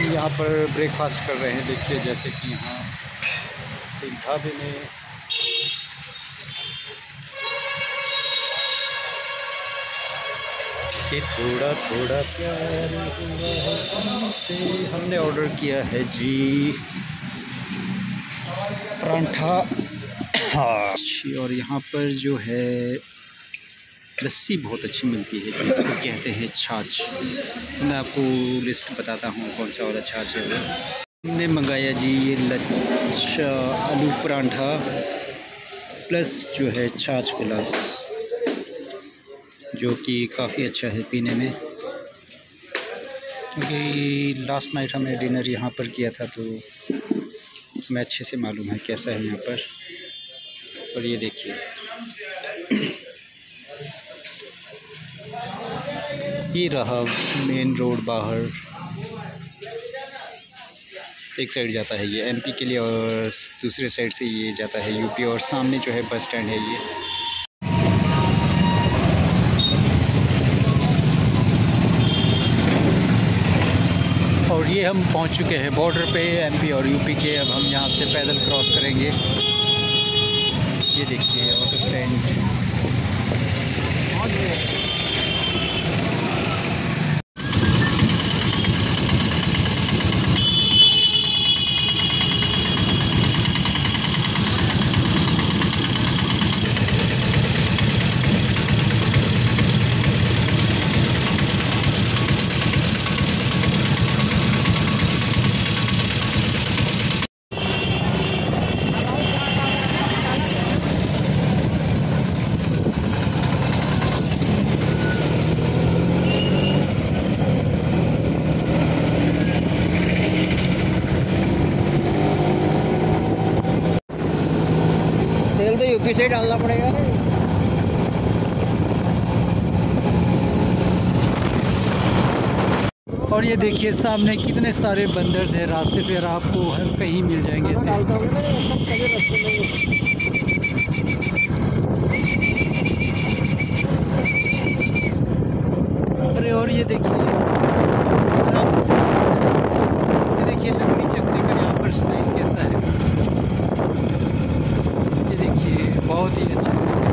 यहाँ पर ब्रेकफास्ट कर रहे हैं। देखिए जैसे कि यहाँ एक ढाबे में कि थोड़ा थोड़ा प्यार हुआ हमसे। हमने ऑर्डर किया है जी परांठा। हाँ, और यहाँ पर जो है लस्सी बहुत अच्छी मिलती है जिसको कहते हैं छाछ। मैं आपको लिस्ट बताता हूँ कौन सा वाला छाछ है वो। हमने मंगाया जी ये लच्छा आलू परांठा प्लस जो है छाछ गिलास, जो कि काफ़ी अच्छा है पीने में, क्योंकि लास्ट नाइट हमने डिनर यहाँ पर किया था तो हमें अच्छे से मालूम है कैसा है यहाँ पर। और ये देखिए ये रहा मेन रोड बाहर, एक साइड जाता है ये एमपी के लिए और दूसरे साइड से ये जाता है यूपी, और सामने जो है बस स्टैंड है ये। और ये हम पहुंच चुके हैं बॉर्डर पे एमपी और यूपी के। अब हम यहाँ से पैदल क्रॉस करेंगे। ये देखिए ऑटो स्टैंड। तेल तो यूपी से डालना पड़ेगा ना। और ये देखिए सामने कितने सारे बंदर्स हैं रास्ते पे, आपको हर कहीं मिल जाएंगे ऐसे। अरे और ये देखिए आराम से ये देखिए लकड़ी चकने का यहाँ पर स्टाइल कैसा है। ये देखिए बहुत ही अच्छा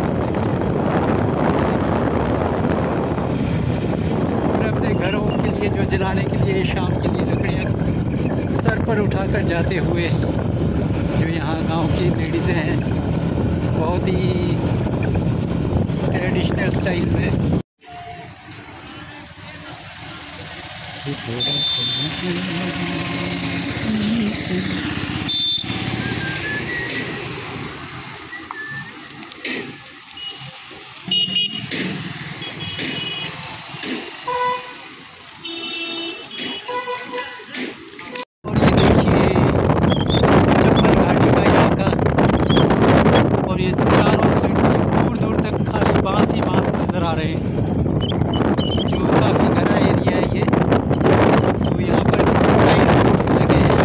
अपने घरों के लिए जो जलाने के लिए शाम के लिए लकड़ियाँ सर पर उठाकर जाते हुए जो यहाँ गांव की लेडीज़ें हैं बहुत ही ट्रेडिशनल स्टाइल में। और ये चारों से दूर दूर तक खाली बांस ही बांस नज़र आ रहे हैं, जो काफ़ी घना एरिया है ये। तो यहाँ पर साइड रोड्स लगे हैं।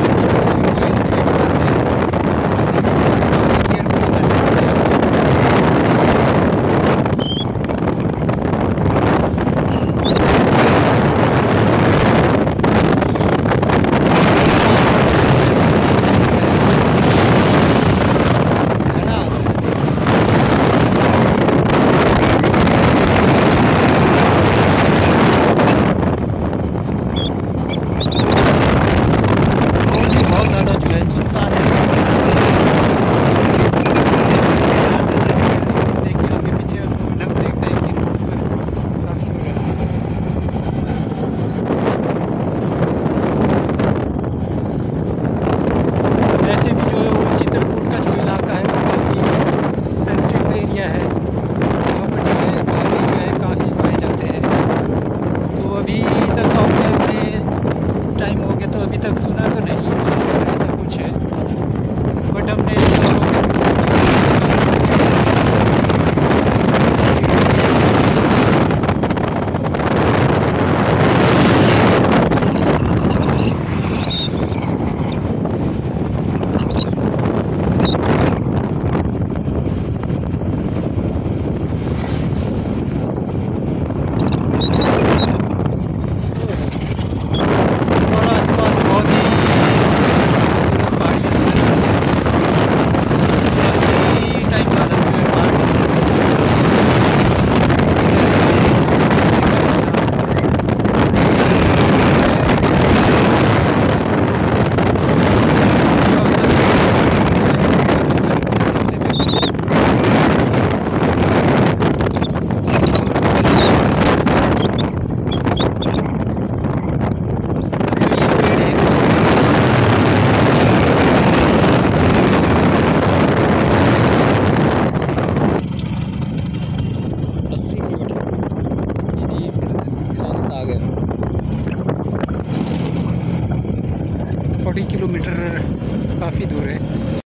अभी तक तो हमने अपने टाइम हो गया तो अभी तक सुना तो नहीं।